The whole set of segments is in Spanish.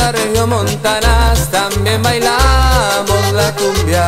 la región montanas también bailamos la cumbia,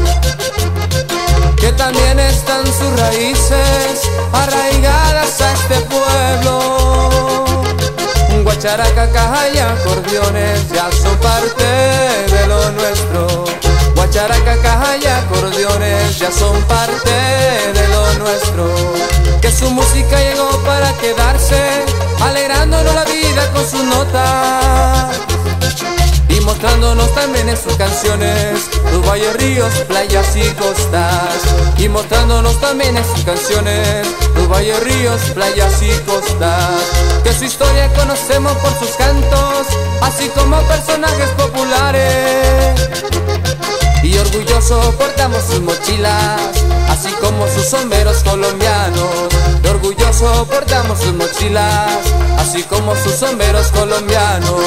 que también están sus raíces arraigadas a este pueblo. Guacharaca, caja y acordeones ya son parte de lo nuestro. Guacharaca, caja y acordeones ya son parte de lo nuestro. Que su música llegó para quedarse, alegrándonos la vida con sus notas y mostrándonos también en sus canciones los valles, ríos, playas y costas. Y mostrándonos también en sus canciones los valles, ríos, playas y costas. Que su historia conocemos por sus cantos, así como personajes populares. Y orgulloso portamos sus mochilas, así como sus sombreros colombianos. Y orgulloso portamos sus mochilas, así como sus sombreros colombianos.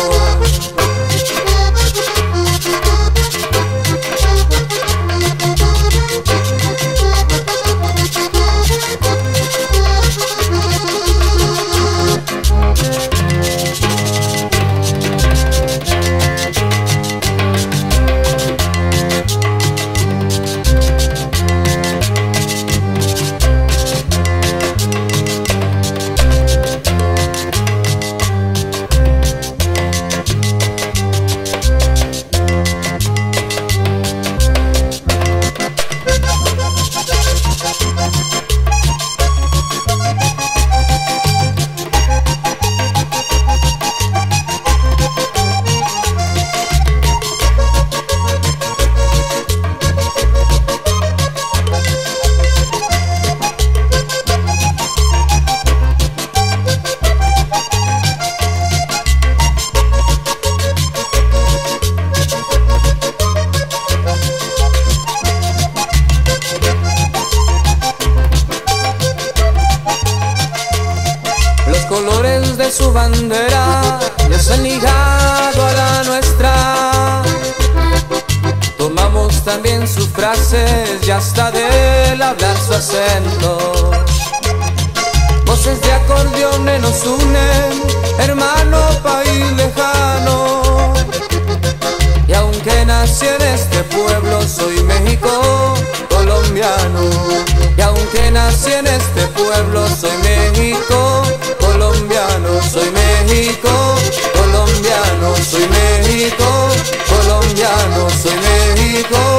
Los colores de su bandera ya se han ligado a la nuestra. Tomamos también sus frases y hasta del hablar su acento. Voces de acordeones nos unen, hermano, país lejano. Y aunque nací en este pueblo, soy México colombiano. Y aunque nací en este pueblo, soy México colombiano. Soy México colombiano, soy México colombiano, soy México